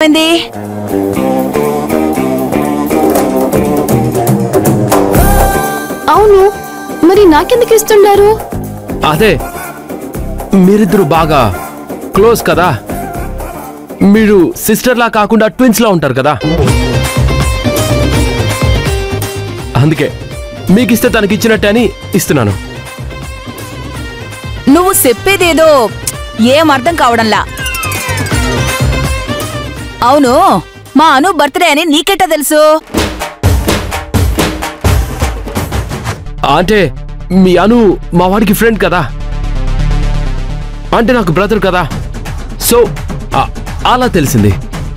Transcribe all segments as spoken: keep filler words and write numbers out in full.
చెప్పింది? అవును, మరి నాకెందుకు ఇస్తున్నారు? అదే మీరిద్దరు బాగా క్లోజ్ కదా, మీరు సిస్టర్లా కాకుండా ట్విన్స్ లా ఉంటారు కదా, అందుకే మీకిస్తే తనకి ఇచ్చినట్టే అని ఇస్తున్నాను. నువ్వు చెప్పేదేదో ఏం అర్థం కావడంలా. అవును, మా అను బర్త్డే అని నీకెట్టా తెలుసు? అంటే మీ అను మా వాడికి ఫ్రెండ్ కదా, అంటే నాకు బ్రదర్ కదా, సో అలా తెలిసింది.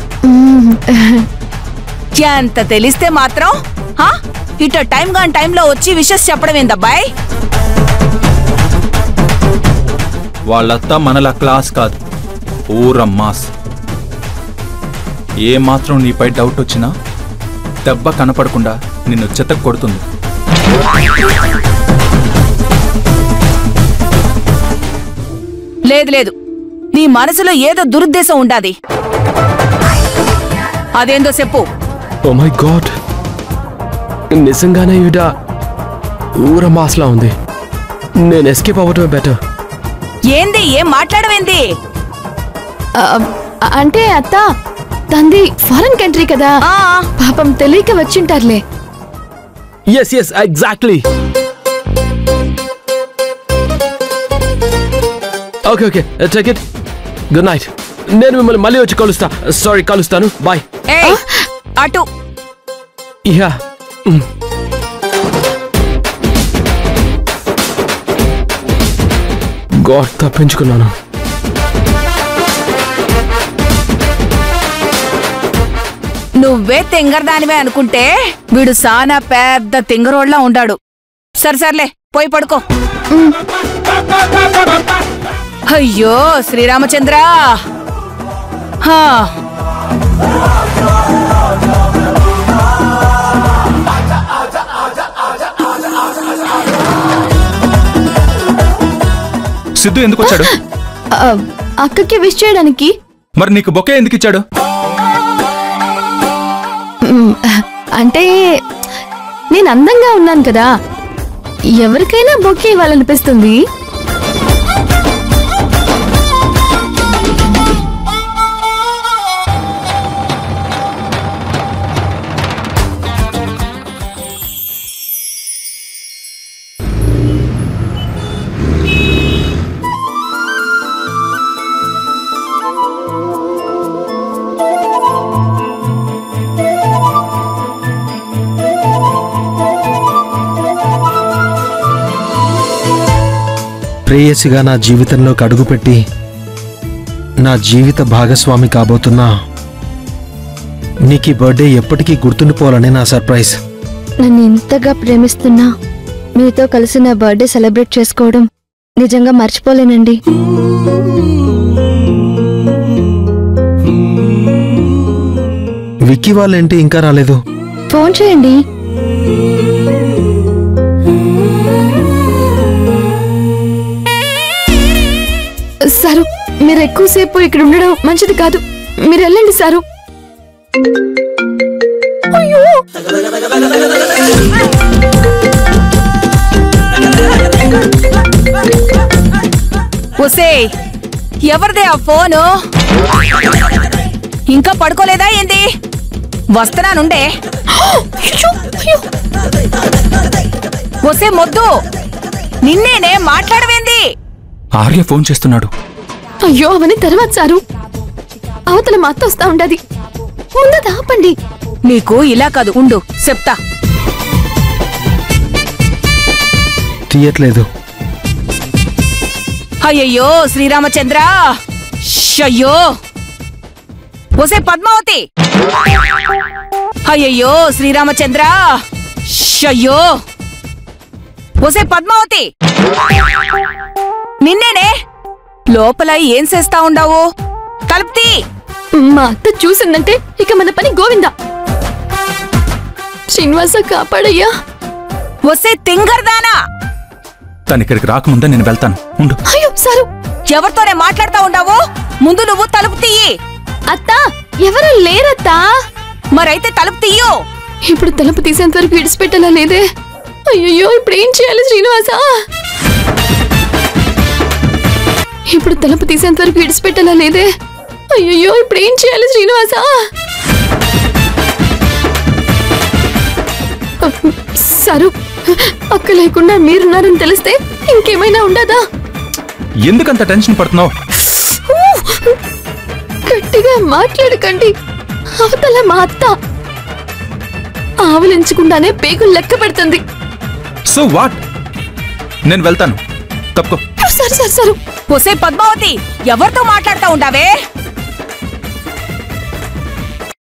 ఎంత తెలిస్తే మాత్రం ఇట టైం గాని టైంలో వచ్చి విషెస్ చెప్పడం ఏందబ్బాయ్? వాళ్ళత్తా మనలా క్లాస్ కాదు, ఊరమ్మాస్. ఏ మాత్రం నీపై డౌట్ వచ్చినా దెబ్బ కనపడకుండా నిన్ను చెత్త కొడుతుంది. లేదు లేదు, నీ మనసులో ఏదో దురుద్దేశం ఉండాది. అదేందో చెప్పు. ఓ మై గాడ్, నిజంగానే ఈవిడ ఊర మాస్లా ఉంది. నేను ఎస్కేప్ అవ్వటమే బెటర్. ఏంది, ఏం మాట్లాడవేంది? అంటే అత్త, తంది ఫారెన్ కంట్రీ కదా, పాపం తెలియక వచ్చింటారులే. Yes yes exactly. Okay okay, take it. Good night. నేను మిమ్మల్ని మళ్ళీ వచ్చి కలుస్తా. సారీ, కలుస్తాను. బాయ్. అటు యా. గాడ్, తప్పించుకున్నాను. నువ్వే తింగరదానివే అనుకుంటే వీడు సానా పెద్ద తింగరోడ్లా ఉండాడు. సరే సర్లే, పోయి పడుకో. అయ్యో శ్రీరామచంద్ర. సిద్ధు ఎందుకు వచ్చాడు? అక్కకి విష్ చేయడానికి. మరి నీకు బొకే ఎందుకు ఇచ్చాడు? అంటే నేను అందంగా ఉన్నాను కదా, ఎవరికైనా బొకే ఇవ్వాలనిపిస్తుంది. ప్రేయసిగా నా జీవితంలోకి అడుగుపెట్టి నా జీవిత భాగస్వామి కాబోతున్నా నీకు ఈ బర్త్డే ఎప్పటికీ గుర్తుండిపోవాలని నా సర్ప్రైజ్. నన్ను ఇంతగా ప్రేమిస్తున్నా మీతో కలిసి నా బర్త్డే సెలబ్రేట్ చేసుకోవడం నిజంగా మర్చిపోలేనండి. విక్కీ వాళ్ళేంటి ఇంకా రాలేదు? ఫోన్ చేయండి. సారు, మీరు ఎక్కువసేపు ఇక్కడ ఉండడం మంచిది కాదు, మీరు వెళ్ళండి సారు. అయ్యో, ఒసే ఎవరిదే ఆ ఫోను? ఇంకా పడుకోలేదా ఏంది? వస్తున్నానుండే. ఒసే మొద్దు, నిన్నేనే, మాట్లాడవేంది? ఆర్య ఫోన్ చేస్తున్నాడు. అయ్యో, అవన్నీ తర్వాత సారు, అవతల మా అత్త వస్తా ఉండది, ముందు దాపండి. నీకు ఇలా కాదు, ఉండు చెప్తా. తీయట్లేదు. అయ్యయ్యో శ్రీరామచంద్ర. అయ్యో ఒసే పద్మావతి. అయ్యయ్యో శ్రీరామచంద్ర. అయ్యో ఒసే పద్మావతి, నిన్నేనే. లోపల ఏం చేస్తా ఉండావు? తలుపుతీ. మా అత్త చూసిందంటే ఇక మన పని గోవిందా. శ్రీనివాస కాపాడయ్యా. ఒసే తింగర్దానా, తనిక్కడికి రాకముందే నేను వెళ్తాను, ఉండు. అయ్యో సారు, ఎవరితోనే మాట్లాడుతా ఉండావు? ముందు నువ్వు తలుపు తీయి. అత్తా, ఎవరు లేరత్తా. మరైతే తలుపు తీయో. ఇప్పుడు తలుపు తీసేంత వరకు విడిచిపెట్టాలా లేదే? అయ్యయ్యో, ఇప్పుడు ఏం చేయాలి శ్రీనివాస? ఇప్పుడు తలుపు తీసేంత వరకు విడిచిపెట్టాలా లేదే? అయ్యయ్యో, ఇప్పుడు ఏం చేయాలి శ్రీనివాస? సరు, అక్క లేకుండా మీరున్నారని తెలిస్తే ఇంకేమైనా ఉండదా? ఎందుకంత టెన్షన్ పడుతున్నావు? గట్టిగా మాట్లాడకండి. అవతల మా అత్త ఆవలించకుండానే పేగులు లెక్క పెడుతుంది. So what? నేను వెళ్తాను, తప్పుకో. సరే సరే సరే. ఒసే పద్మావతి, ఎవరితో మాట్లాడుతా ఉండావే?